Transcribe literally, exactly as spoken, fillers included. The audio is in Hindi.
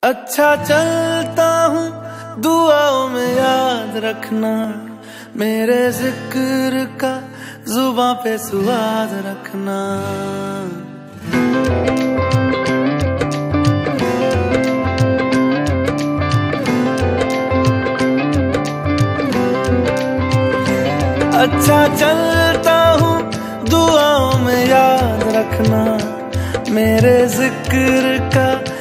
अच्छा चलता हूँ दुआओं में याद रखना, मेरे जिक्र का जुबां पे सुआद रखना। अच्छा चलता हूँ दुआओं में याद रखना, मेरे जिक्र का